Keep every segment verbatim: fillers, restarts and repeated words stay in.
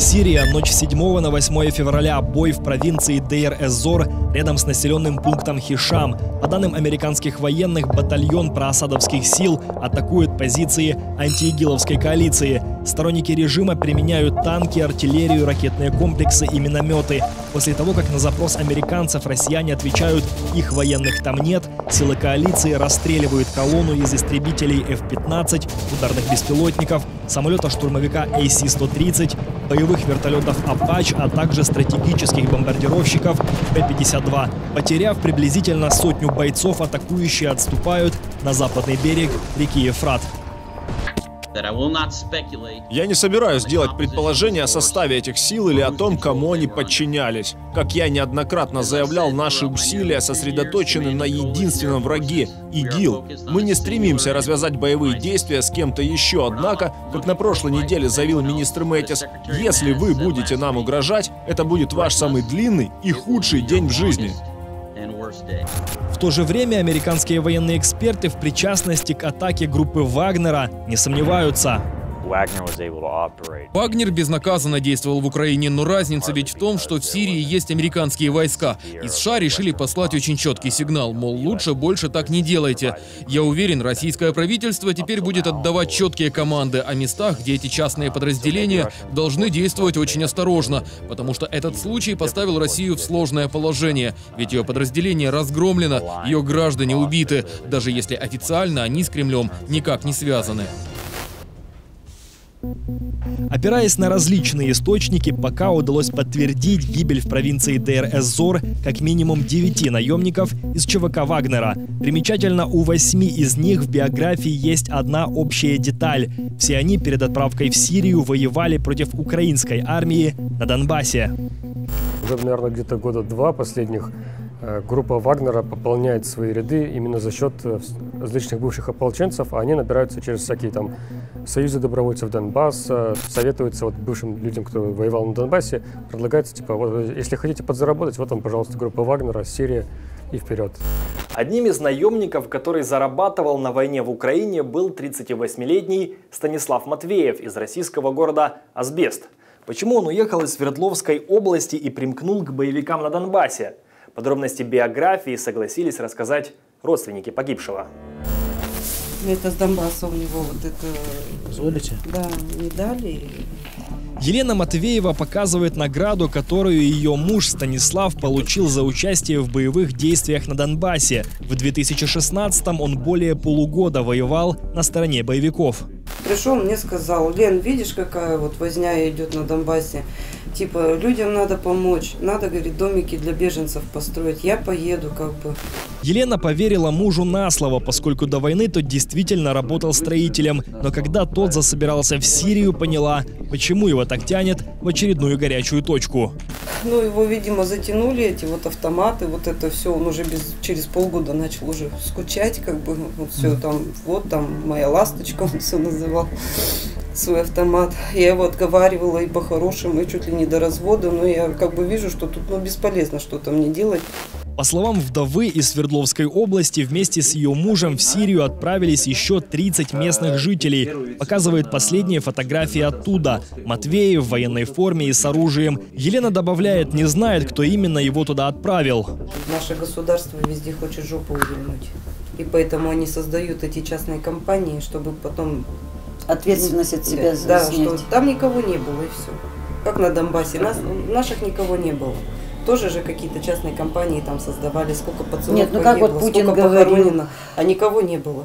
Сирия, ночь с седьмого на восьмое февраля. Бой в провинции Дейр-эз-Зор, рядом с населенным пунктом Хишам. По данным американских военных, батальон проасадовских сил атакует позиции антиигиловской коалиции. Сторонники режима применяют танки, артиллерию, ракетные комплексы и минометы. После того, как на запрос американцев россияне отвечают, их военных там нет, силы коалиции расстреливают колонну из истребителей эф пятнадцать, ударных беспилотников, самолета-штурмовика эй си сто тридцать, боевых вертолетов «Апач», а также стратегических бомбардировщиков пэ пятьдесят два. Потеряв приблизительно сотню бойцов, атакующие отступают на западный берег реки Ефрат. Я не собираюсь делать предположения о составе этих сил или о том, кому они подчинялись. Как я неоднократно заявлял, наши усилия сосредоточены на единственном враге – ИГИЛ. Мы не стремимся развязать боевые действия с кем-то еще, однако, как на прошлой неделе заявил министр Мэтис, если вы будете нам угрожать, это будет ваш самый длинный и худший день в жизни. В то же время американские военные эксперты в причастности к атаке группы Вагнера не сомневаются. Вагнер безнаказанно действовал в Украине, но разница ведь в том, что в Сирии есть американские войска. И США решили послать очень четкий сигнал, мол, лучше больше так не делайте. Я уверен, российское правительство теперь будет отдавать четкие команды о местах, где эти частные подразделения должны действовать очень осторожно, потому что этот случай поставил Россию в сложное положение, ведь ее подразделение разгромлено, ее граждане убиты, даже если официально они с Кремлем никак не связаны. Опираясь на различные источники, пока удалось подтвердить гибель в провинции Дейр-эз-Зор как минимум девяти наемников из ЧВК Вагнера. Примечательно, у восьми из них в биографии есть одна общая деталь. Все они перед отправкой в Сирию воевали против украинской армии на Донбассе. Уже, наверное, где-то года два последних группа Вагнера пополняет свои ряды именно за счет различных бывших ополченцев, а они набираются через всякие там союзы добровольцев Донбасса, советуются вот бывшим людям, кто воевал на Донбассе, предлагается, типа, вот, если хотите подзаработать, вот вам, пожалуйста, группа Вагнера, Сирия и вперед. Одним из наемников, который зарабатывал на войне в Украине, был тридцативосьмилетний Станислав Матвеев из российского города Асбест. Почему он уехал из Свердловской области и примкнул к боевикам на Донбассе? Подробности биографии согласились рассказать родственники погибшего. Это с Донбасса у него вот это... Позволите? Да, не дали. Елена Матвеева показывает награду, которую ее муж Станислав получил за участие в боевых действиях на Донбассе. В две тысячи шестнадцатом он более полугода воевал на стороне боевиков. Пришел, мне сказал: Лен, видишь, какая вот возня идет на Донбассе? Типа, людям надо помочь, надо, говорит, домики для беженцев построить, я поеду как бы. Елена поверила мужу на слово, поскольку до войны тот действительно работал строителем. Но когда тот засобирался в Сирию, поняла, почему его так тянет в очередную горячую точку. Ну, его, видимо, затянули, эти вот автоматы, вот это все, он уже без, через полгода начал уже скучать, как бы, вот все там, вот там моя ласточка, он все называл, свой автомат. Я его отговаривала и по-хорошему, и чуть ли не до развода, но я как бы вижу, что тут, ну, бесполезно что-то мне делать. По словам вдовы, из Свердловской области вместе с ее мужем в Сирию отправились еще тридцать местных жителей. Показывает последние фотографии оттуда. Матвеев в военной форме и с оружием. Елена добавляет, не знает, кто именно его туда отправил. Наше государство везде хочет жопу увильнуть. И поэтому они создают эти частные компании, чтобы потом... Ответственность от себя снять. Да, что там никого не было и все. Как на Донбассе. Нас, наших никого не было. Тоже же какие-то частные компании там создавали, сколько пацанов Нет, ну как погибло, вот Путин сколько говорил, похоронено, а никого не было.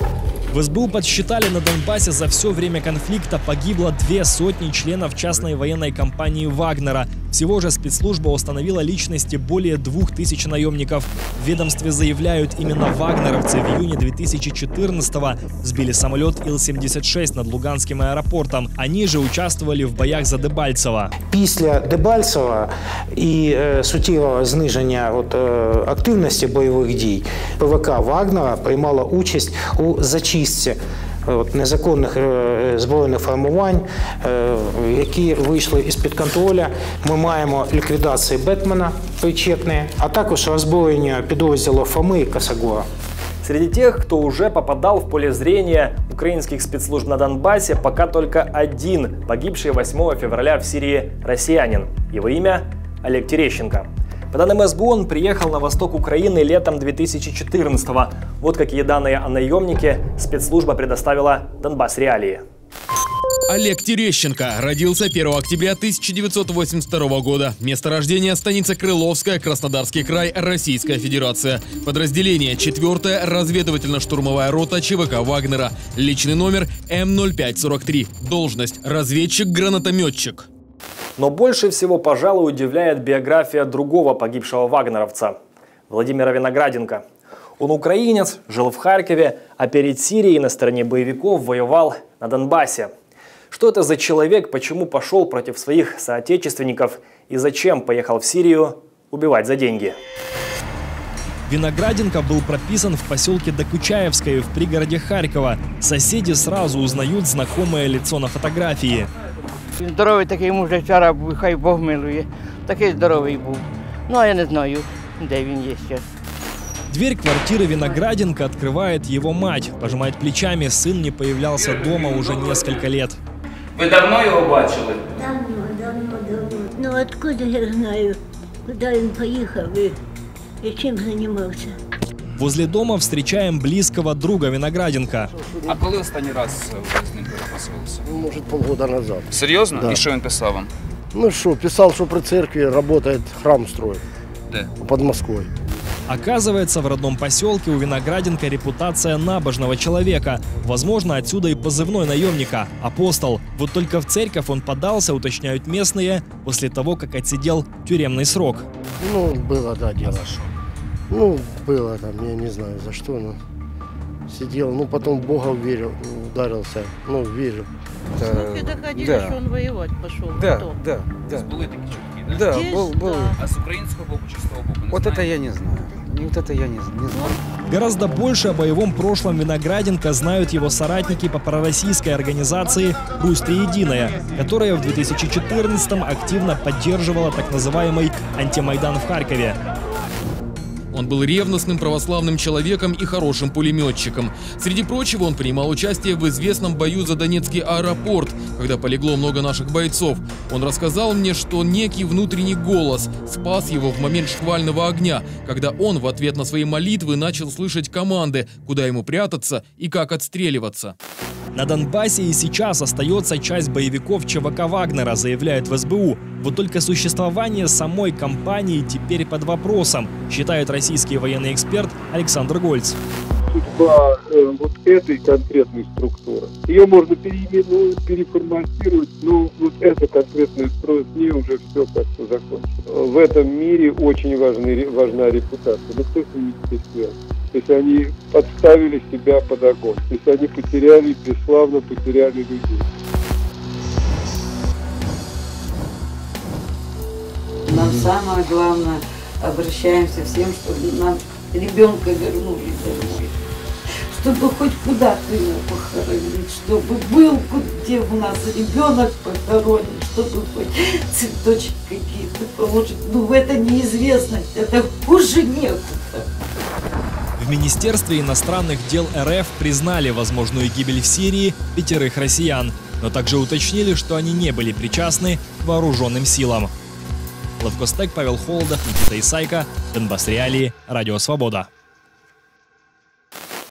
В эс бэ у подсчитали, на Донбассе за все время конфликта погибло две сотни членов частной военной компании Вагнера. Всего же спецслужба установила личности более двух тысяч наемников. В ведомстве заявляют, именно вагнеровцы в июне две тысячи четырнадцатого сбили самолет ил семьдесят шесть над Луганским аэропортом. Они же участвовали в боях за Дебальцево. Після Дебальцева і е, суттєвого зниження от, е, активності бойових дій ПВК Вагнера приймала участь у зачистці от, незаконних е, збройних формувань, е, які вийшли із-під контролю. Ми маємо ліквідацію Бетмена причетні, а також роззброєння підрозділів Фоми і Косогора. Среди тех, кто уже попадал в поле зрения украинских спецслужб на Донбассе, пока только один погибший восьмого февраля в Сирии россиянин. Его имя – Олег Терещенко. По данным СБУ, он приехал на восток Украины летом две тысячи четырнадцатого. Вот какие данные о наемнике спецслужба предоставила Донбасс Реалии. Олег Терещенко родился первого октября тысяча девятьсот восемьдесят второго года. Место рождения – станица Крыловская, Краснодарский край, Российская Федерация. Подразделение – четвёртая разведывательно-штурмовая рота ЧВК Вагнера. Личный номер М ноль пять сорок три. Должность – разведчик-гранатометчик. Но больше всего, пожалуй, удивляет биография другого погибшего вагнеровца – Владимира Винограденко. Он украинец, жил в Харькове, а перед Сирией на стороне боевиков воевал на Донбассе. Что это за человек, почему пошел против своих соотечественников и зачем поехал в Сирию убивать за деньги? Винограденко был прописан в поселке Докучаевское в пригороде Харькова. Соседи сразу узнают знакомое лицо на фотографии. Здоровий такий мужик, вчора був, хай Бог милує. Такий здоровий був. Ну, а я не знаю, де він є зараз. Дверь квартиры Винограденко открывает его мать. Пожимает плечами, сын не появлялся дома уже несколько лет. Ви давно його бачили? Давно, давно, давно. Ну откуда я знаю, куда он поехал и, и чем занимался? Возле дома встречаем близкого друга Винограденко. А коли останній раз ви з ним переписувалися? Ну, может, полгода назад. Серйозно? Да. І що він писав вам? Ну что, писал, что при церкви работает, храм строит. Де? Под Москвой. Оказывается, в родном поселке у Винограденко репутация набожного человека. Возможно, отсюда и позывной наемника – «Апостол». Вот только в церковь он подался, уточняют местные, после того, как отсидел тюремный срок. Ну, было, да, дело. За що? Ну, было там, я не знаю за что, но сидел. Ну, потом в Бога верил, ударился, ну, верил. Слухи доходили, да. что он воевать пошел. Да, Кто? да, да. Були такі чутки, да? Да, Здесь, был, был. да. А з українського боку чи з того боку не Вот знаєте? это я не знаю. Вот это я не, не знаю. Гораздо больше о боевом прошлом Винограденко знают его соратники по пророссийской организации «Русь Триединая», которая в две тысячи четырнадцатом активно поддерживала так называемый антимайдан в Харькове. Он был ревностным православным человеком и хорошим пулеметчиком. Среди прочего, он принимал участие в известном бою за Донецкий аэропорт, когда полегло много наших бойцов. Он рассказал мне, что некий внутренний голос спас его в момент шквального огня, когда он в ответ на свои молитвы начал слышать команды, куда ему прятаться и как отстреливаться. На Донбассе и сейчас остается часть боевиков ЧВК Вагнера, заявляют в СБУ. Вот только существование самой компании теперь под вопросом, считает российский военный эксперт Александр Гольц. Судьба э, вот этой конкретной структуры. Ее можно переименовать, переформатировать, но вот эта конкретная структура, с ней уже все как-то закончено. В этом мире очень важны, важна репутация. Но кто с ними теперь связан? То есть они подставили себя под огонь. То есть они потеряли, бесславно потеряли людей. Нам самое главное, обращаемся всем, чтобы нам ребенка вернули домой. Чтобы хоть куда-то его похоронить, чтобы был, где у нас ребенок похоронен, чтобы хоть цветочки какие-то положить. Ну, в это неизвестность, это хуже некуда. В Министерстве иностранных дел РФ признали возможную гибель в Сирии пятерых россиян, но также уточнили, что они не были причастны к вооруженным силам. Лавкостек, Павел Холодов, Никита Исайко, Донбасс Реалии, Радио Свобода.